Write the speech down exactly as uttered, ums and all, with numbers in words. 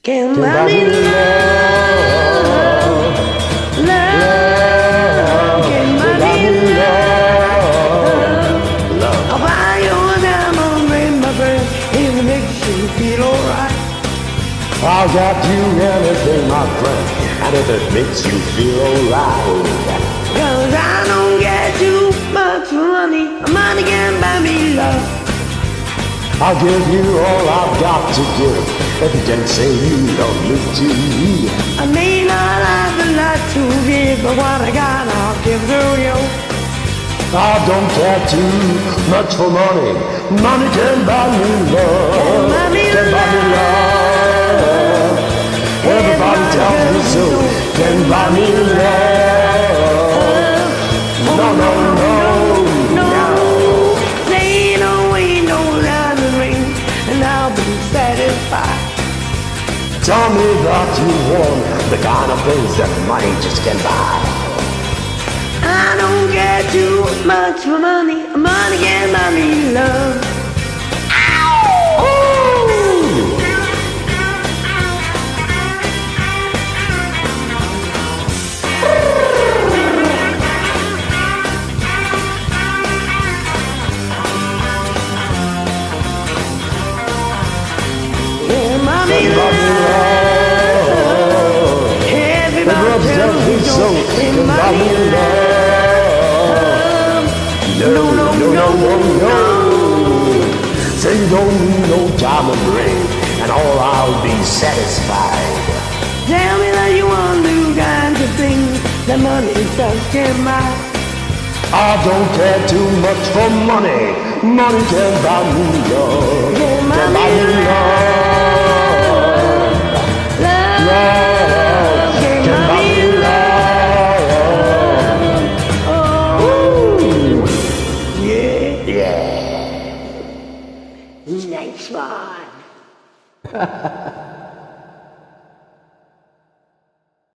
Can buy me love, love, can buy me love, love. I'll buy you a diamond ring, my friend, if it makes you feel alright. I'll get you anything, my friend, and if it makes you feel alright. Cause I don't get too much money, money can buy me love. I'll give you all I've got to give, if you can say you don't need to. I may not have a lot to give, but what I got I'll give to you. I don't care too much for money, money can buy me love. Can buy me Can buy me love. Everybody tells me so. Can buy me love. No, no, no, no. Say no, ain't no diamond ring, and I'll be satisfied. Tell me that you want the kind of things that money just can't buy. I don't get too much for money, money can buy me love. Everybody tells me so. Can buy me love. No, no, no, no, no. Say you don't need no diamond ring, and all I'll be satisfied. Tell me that you want to do kinds of things that money just can't buy. I don't care too much for money. Money can buy me love. Can buy Can me buy me love. Love. Can buy me love. Oh, yeah. Yeah. Nice one.